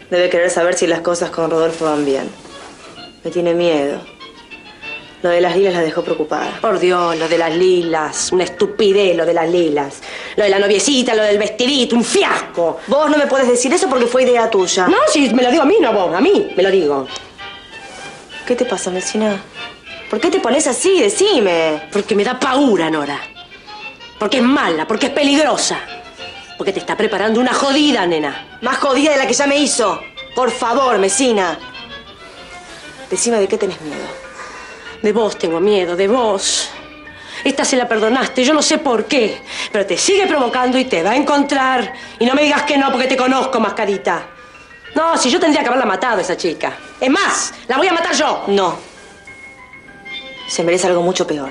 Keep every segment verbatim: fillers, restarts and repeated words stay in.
Debe querer saber si las cosas con Rodolfo van bien. Me tiene miedo. Lo de las lilas la dejó preocupada. Por Dios, lo de las lilas. Una estupidez lo de las lilas. Lo de la noviecita, lo del vestidito, un fiasco. Vos no me podés decir eso porque fue idea tuya. No, si me lo digo a mí, no vos. A mí me lo digo. ¿Qué te pasa, Mesina? ¿Por qué te pones así? Decime. Porque me da paura, Nora. Porque es mala, porque es peligrosa. Porque te está preparando una jodida, nena. Más jodida de la que ya me hizo. Por favor, Mesina. Decime de qué tenés miedo. De vos tengo miedo, de vos. Esta se la perdonaste, yo no sé por qué. Pero te sigue provocando y te va a encontrar. Y no me digas que no, porque te conozco, mascarita. No, si yo tendría que haberla matado a esa chica. Es más, la voy a matar yo. No. Se merece algo mucho peor.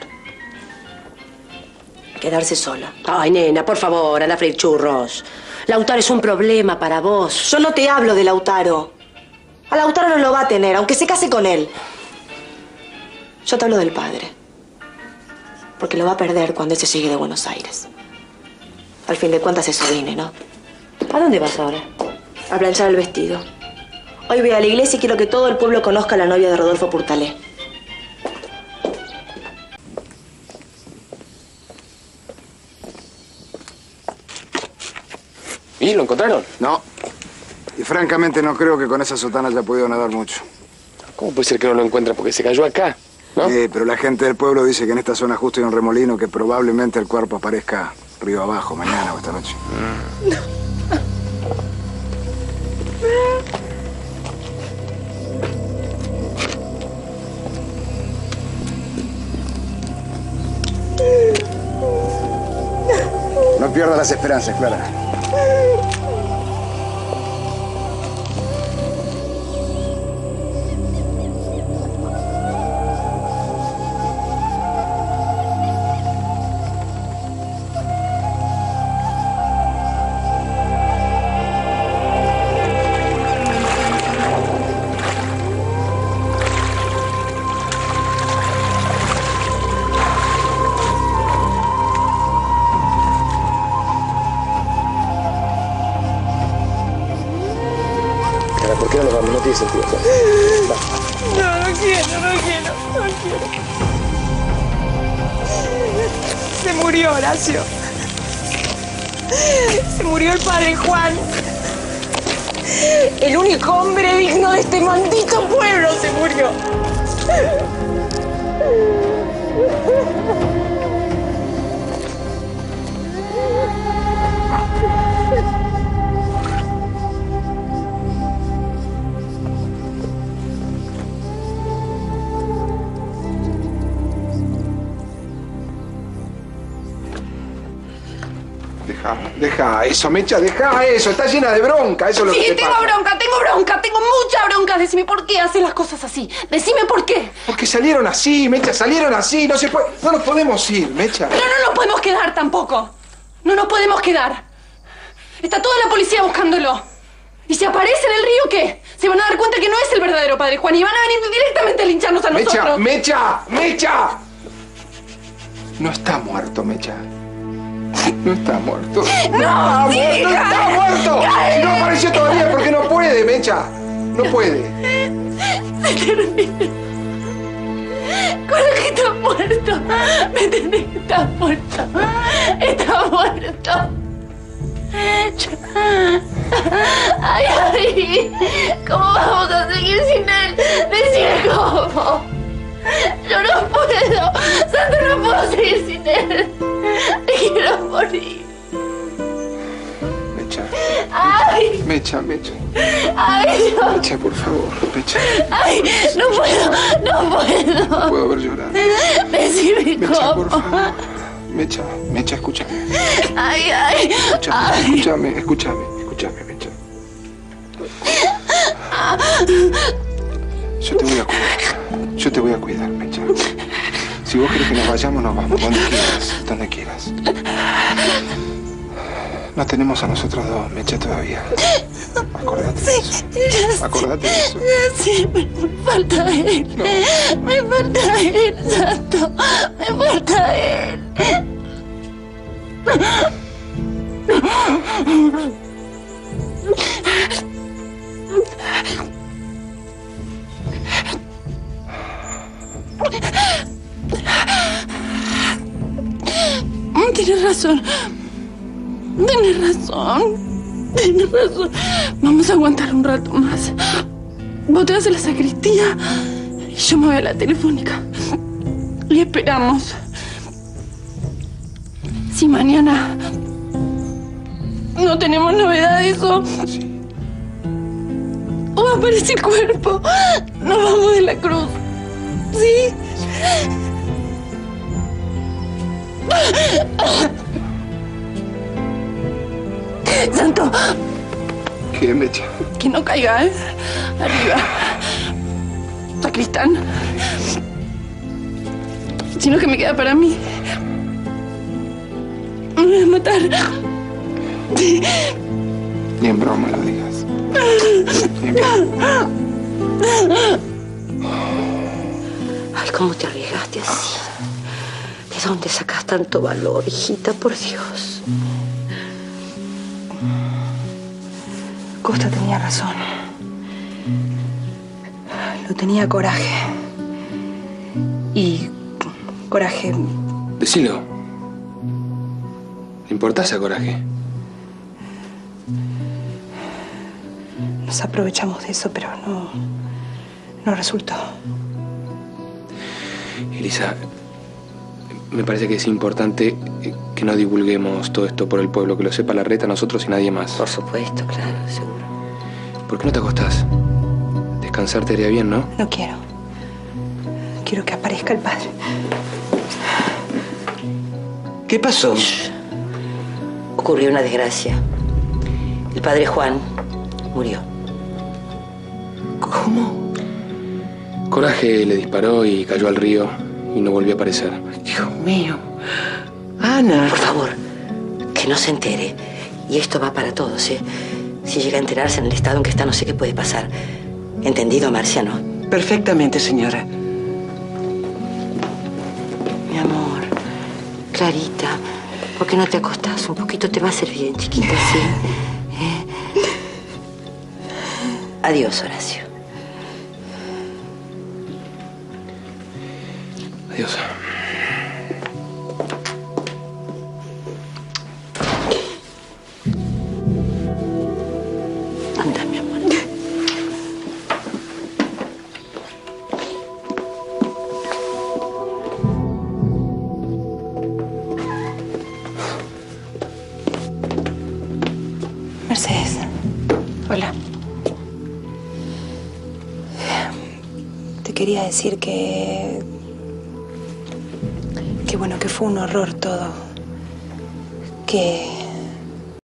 Quedarse sola. Ay, nena, por favor, anda a freír churros. Lautaro es un problema para vos. Yo no te hablo de Lautaro. A Lautaro no lo va a tener, aunque se case con él. Yo te hablo del padre. Porque lo va a perder cuando él se llegue de Buenos Aires. Al fin de cuentas eso vine, ¿no? ¿A dónde vas ahora? A planchar el vestido. Hoy voy a la iglesia y quiero que todo el pueblo conozca a la novia de Rodolfo Purtalé. ¿Y lo encontraron? No. Y francamente no creo que con esa sotana haya podido nadar mucho. ¿Cómo puede ser que no lo encuentre? Porque se cayó acá, ¿no? Sí, pero la gente del pueblo dice que en esta zona justo hay un remolino que probablemente el cuerpo aparezca río abajo mañana o esta noche. Mm. No. No pierdas las esperanzas, Clara. ¿Por qué no lo vamos? No tiene sentido. No, no quiero, no quiero, no quiero. Se murió Horacio. Se murió el padre Juan. El único hombre digno de este maldito pueblo se murió. Deja, deja eso, Mecha, deja eso. Está llena de bronca, eso es lo sí, que te tengo pasa. bronca, tengo bronca, tengo mucha bronca. Decime por qué haces las cosas así. Decime por qué. Porque salieron así, Mecha, salieron así. No se puede, no nos podemos ir, Mecha. Pero no nos podemos quedar tampoco. No nos podemos quedar. Está toda la policía buscándolo. Y si aparece en el río, ¿qué? Se van a dar cuenta que no es el verdadero padre Juan y van a venir directamente a lincharnos a nosotros. Mecha, Mecha, Mecha. No está muerto, Mecha. No está muerto. ¡No! ¡No, sí, muerto, Gael, está muerto! Gael. Si no apareció todavía porque no puede, Mecha. No puede. Se termina. ¿Cuál es que está muerto? ¿Me entendés que está muerto? Está muerto. Ay, ay. ¿Cómo vamos a seguir sin él? Decime cómo. Yo no puedo. Santo, no puedo seguir sin él. Me quiero morir. Mecha. Ay. Mecha, Mecha. Ay, no. Mecha, por favor, Mecha. Ay, no puedo, no puedo. No puedo ver llorar. Decime Mecha, cómo. por favor. Mecha, Mecha, escúchame. Ay, ay. Escúchame, ay. escúchame, escúchame, escúchame, Mecha. Yo te voy a cuidar. Yo te voy a cuidar, Mecha. Si vos querés que nos vayamos, nos vamos. Donde quieras, donde quieras. Nos tenemos a nosotros dos, Mecha, todavía. Acordate de eso. Acordate de eso. Sí, me, me falta él. No. Me falta él, Santo. Me falta él. razón. Tienes razón. Tienes razón. Vamos a aguantar un rato más. Vos te vas a la sacristía y yo me voy a la telefónica. Y esperamos. Si mañana no tenemos novedades o... Sí. o va a aparecer el cuerpo, nos vamos de la cruz. ¿Sí? Santo. ¿Qué, Mecha? Que no caiga, ¿eh? Arriba. Sacristán. Sino que me queda para mí. Me voy a matar. Ni en broma lo digas. Ni en broma. Ay, ¿cómo te arriesgaste así? ¿De dónde sacas tanto valor, hijita? Por Dios. Costa tenía razón. No tenía coraje. Y coraje... Decilo. ¿Le importás a Coraje? Nos aprovechamos de eso, pero no... no resultó. Elisa, me parece que es importante que no divulguemos todo esto por el pueblo, que lo sepa la reta, nosotros y nadie más. Por supuesto, claro, seguro. ¿Por qué no te acostás? Descansar te haría bien, ¿no? No quiero. Quiero que aparezca el padre. ¿Qué pasó? Shh. Ocurrió una desgracia. El padre Juan murió. ¿Cómo? Coraje le disparó y cayó al río y no volvió a aparecer. Dios mío. Ana. Por favor, que no se entere. Y esto va para todos, ¿eh? Si llega a enterarse en el estado en que está, no sé qué puede pasar. ¿Entendido, Marcia, no? Perfectamente, señora. Mi amor, Clarita, ¿por qué no te acostás? Un poquito te va a hacer bien, chiquita, ¿sí? ¿Eh? Adiós, Horacio. Adiós. Anda, mi amor. Mercedes. Hola. Te quería decir que... que bueno, que fue un horror todo. Que...